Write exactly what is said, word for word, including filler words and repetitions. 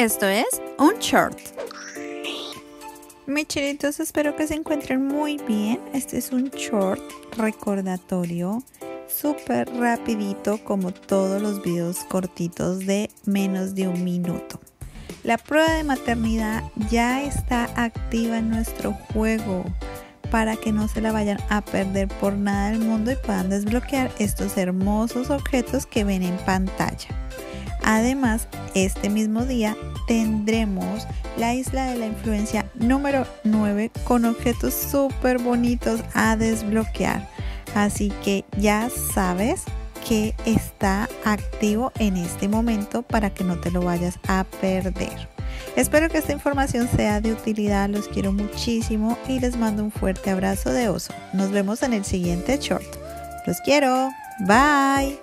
Esto es un short. Mis chiritos, espero que se encuentren muy bien. Este es un short recordatorio súper rapidito, como todos los videos cortitos de menos de un minuto. La prueba de maternidad ya está activa en nuestro juego para que no se la vayan a perder por nada del mundo y puedan desbloquear estos hermosos objetos que ven en pantalla. Además, este mismo día tendremos la isla de la influencia número nueve con objetos súper bonitos a desbloquear. Así que ya sabes que está activo en este momento para que no te lo vayas a perder. Espero que esta información sea de utilidad, los quiero muchísimo y les mando un fuerte abrazo de oso. Nos vemos en el siguiente short. Los quiero, bye.